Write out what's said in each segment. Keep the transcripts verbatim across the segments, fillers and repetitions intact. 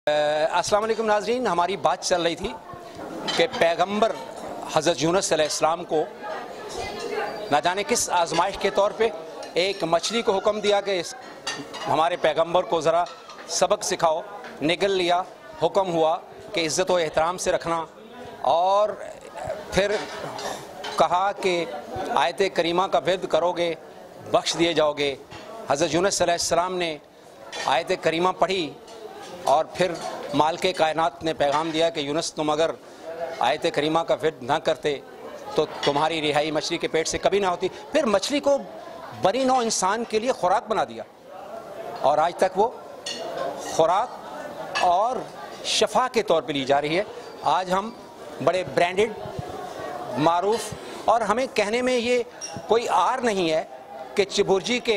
अस्सलाम वालेकुम नाज़रीन, हमारी बात चल रही थी कि पैगंबर हज़रत यूनुस अलैहिस्सलाम को ना जाने किस आजमाइश के तौर पे एक मछली को हुक्म दिया कि हमारे पैगंबर को ज़रा सबक सिखाओ। निगल लिया, हुक्म हुआ कि इज़्ज़त व एहतराम से रखना, और फिर कहा कि आयत करीमा का विर्द करोगे बख्श दिए जाओगे। हज़रत यूनुस अलैहिस्सलाम ने आयत करीमा पढ़ी और फिर मालिक कायनात ने पैगाम दिया कि यूनुस, तुम अगर आयत करीमा का विर्द ना करते तो तुम्हारी रिहाई मछली के पेट से कभी ना होती। फिर मछली को बनी नौ इंसान के लिए खुराक बना दिया, और आज तक वो खुराक और शफा के तौर पे ली जा रही है। आज हम बड़े ब्रांडेड, मारूफ, और हमें कहने में ये कोई आर नहीं है कि चिबुर्जी के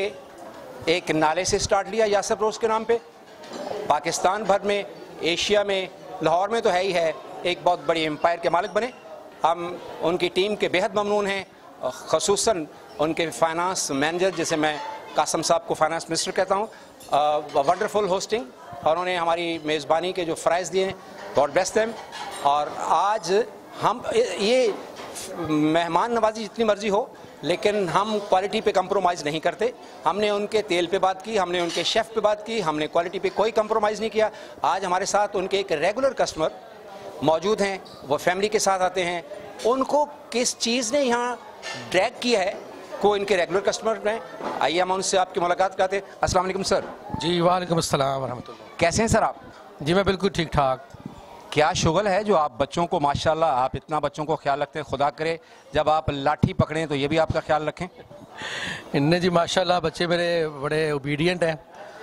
एक नाले से स्टार्ट लिया यासर रोज़ के नाम पे, पाकिस्तान भर में, एशिया में, लाहौर में तो है ही है, एक बहुत बड़ी एम्पायर के मालिक बने। हम उनकी टीम के बेहद ममनून हैं, ख़ुसूसन उनके फाइनेंस मैनेजर, जिसे मैं कासम साहब को फाइनेंस मिनिस्टर कहता हूँ, वंडरफुल होस्टिंग, और उन्होंने हमारी मेज़बानी के जो फ़राइज़ दिए हैं, गॉड ब्लेस देम। और आज हम ये मेहमान नवाजी जितनी मर्ज़ी हो, लेकिन हम क्वालिटी पे कंप्रोमाइज़ नहीं करते। हमने उनके तेल पे बात की, हमने उनके शेफ़ पे बात की, हमने क्वालिटी पे कोई कंप्रोमाइज़ नहीं किया। आज हमारे साथ उनके एक रेगुलर कस्टमर मौजूद हैं, वो फैमिली के साथ आते हैं। उनको किस चीज़ ने यहाँ ड्रैग किया है को इनके रेगुलर कस्टमर में, आइए हम उनसे आपकी मुलाकात कराते हैं। अस्सलाम वालेकुम सर। जी वालेकुम अस्सलाम व रहमतुल्लाह। कैसे हैं सर आप? जी मैं बिल्कुल ठीक ठाक। क्या शुगल है जो आप बच्चों को, माशाल्लाह आप इतना बच्चों को ख्याल रखते हैं, खुदा करे जब आप लाठी पकड़ें तो ये भी आपका ख्याल रखें। इनने जी माशाल्लाह बच्चे मेरे बड़े ओबीडियंट हैं।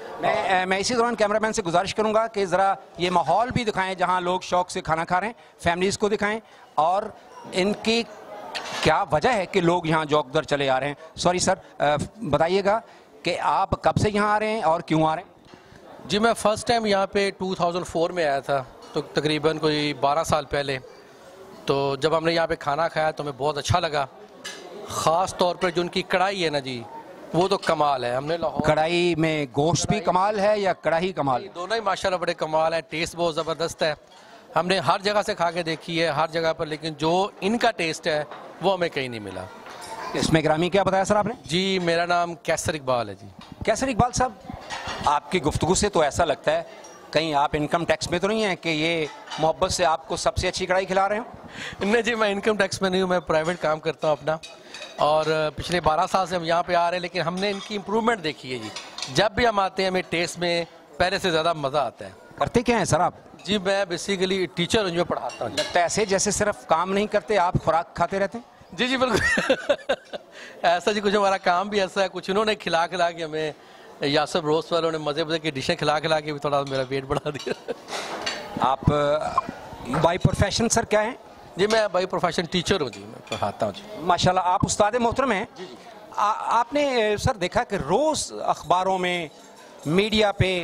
मैं मैं इसी दौरान कैमरामैन से गुजारिश करूंगा कि ज़रा ये माहौल भी दिखाएं जहां लोग शौक़ से खाना खा रहे हैं, फैमिलीज़ को दिखाएं, और इनकी क्या वजह है कि लोग यहाँ जौक दर चले आ रहे हैं। सॉरी सर, बताइएगा कि आप कब से यहाँ आ रहे हैं और क्यों आ रहे हैं? जी मैं फ़र्स्ट टाइम यहाँ पे दो हज़ार चार में आया था, तो तकरीबन कोई बारह साल पहले। तो जब हमने यहाँ पे खाना खाया तो हमें बहुत अच्छा लगा। ख़ास तौर पर जो उनकी कढ़ाई है ना जी, वो तो कमाल है। हमने लाहौर, कढ़ाई में गोश्त भी कमाल है या कढ़ाई कमाल? दोनों ही माशाल्लाह बड़े कमाल है। टेस्ट बहुत ज़बरदस्त है। हमने हर जगह से खा के देखी है, हर जगह पर, लेकिन जो इनका टेस्ट है वो हमें कहीं नहीं मिला। इसमें ग्रामी क्या बताया सर आपने? जी मेरा नाम कैसर इकबाल है जी। कैसर इकबाल साहब, आपकी गुफ्तगू से तो ऐसा लगता है कहीं आप इनकम टैक्स में तो नहीं है कि ये मोहब्बत से आपको सबसे अच्छी कढ़ाई खिला रहे हो? नहीं जी, मैं इनकम टैक्स में नहीं हूँ, मैं प्राइवेट काम करता हूँ अपना, और पिछले बारह साल से हम यहाँ पे आ रहे हैं। लेकिन हमने इनकी इम्प्रूवमेंट देखी है जी। जब भी हम आते हैं हमें टेस्ट में पहले से ज़्यादा मज़ा आता है। करते क्या हैं सर आप? जी मैं बेसिकली टीचर हूँ, जो पढ़ाता हूँ। लगता है ऐसे जैसे सिर्फ काम नहीं करते, आप खुराक खाते रहते हैं। जी जी बिल्कुल ऐसा जी, कुछ हमारा काम भी ऐसा है, कुछ इन्होंने खिला खिला के हमें, यासर रोज़ वालों ने मज़े मज़े की डिशें खिला खिला के भी थोड़ा मेरा वेट बढ़ा दिया। आप बाय प्रोफेशन सर क्या हैं? जी मैं बाई प्रोफेशन टीचर हूँ जी, मैं पढ़ाता हूँ जी। माशाल्लाह आप उस्ताद मोहतरम हैं। आ, आपने सर देखा कि रोज़ अखबारों में, मीडिया पे,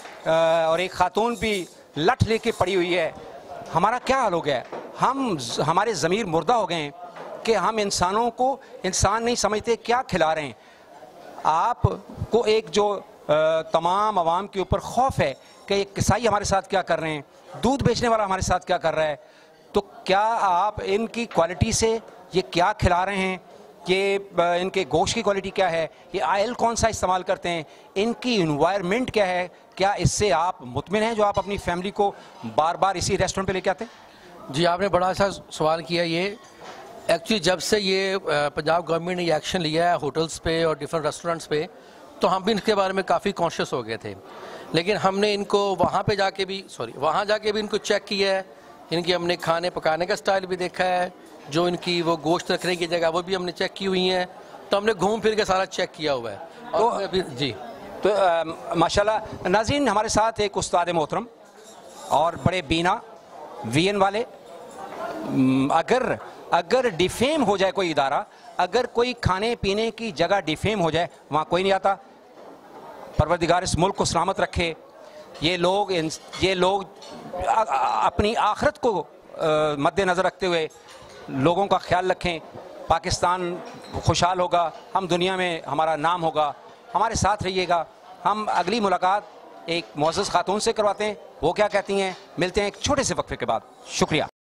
और एक खातून भी लठ लेके पड़ी हुई है। हमारा क्या हाल हो गया है? हम हमारे ज़मीर मुर्दा हो गए हैं कि हम इंसानों को इंसान नहीं समझते, क्या खिला रहे हैं। आपको एक जो तमाम आवाम के ऊपर खौफ है कि एक किसाई हमारे साथ क्या कर रहे हैं, दूध बेचने वाला हमारे साथ क्या कर रहा है, तो क्या आप इनकी क्वालिटी से ये क्या खिला रहे हैं, ये इनके गोश्त की क्वालिटी क्या है, ये आयल कौन सा इस्तेमाल करते हैं, इनकी इन्वायरमेंट क्या है, क्या इससे आप मुतमिन हैं जो आप अपनी फैमिली को बार बार इसी रेस्टोरेंट पे लेके आते हैं? जी आपने बड़ा अच्छा सवाल किया। ये एक्चुअली जब से ये पंजाब गवर्नमेंट ने ये एक्शन लिया है होटल्स पे और डिफरेंट रेस्टोरेंट्स पे, तो हम भी इनके बारे में काफ़ी कॉन्शियस हो गए थे। लेकिन हमने इनको वहाँ पे जाके भी सॉरी वहाँ जाके भी इनको चेक किया है। इनकी हमने खाने पकाने का स्टाइल भी देखा है, जो इनकी वो गोश्त रखने की जगह वो भी हमने चेक की हुई हैं। तो हमने घूम फिर के सारा चेक किया हुआ है। तो अभी जी तो माशाल्लाह नाज़रीन, हमारे साथ एक उस्ताद मोहतरम और बड़े बीना वीएन वाले। अगर अगर डिफेम हो जाए कोई इदारा, अगर कोई खाने पीने की जगह डिफेम हो जाए, वहाँ कोई नहीं आता। परवरदिगार इस मुल्क को सलामत रखे। ये लोग ये लोग अपनी आखिरत को मद्देनज़र रखते हुए लोगों का ख्याल रखें। पाकिस्तान खुशहाल होगा, हम दुनिया में हमारा नाम होगा। हमारे साथ रहिएगा। हम अगली मुलाकात एक मुअज़्ज़ज़ खातून से करवाते हैं, वो क्या कहती हैं। मिलते हैं एक छोटे से वक्फे के बाद। शुक्रिया।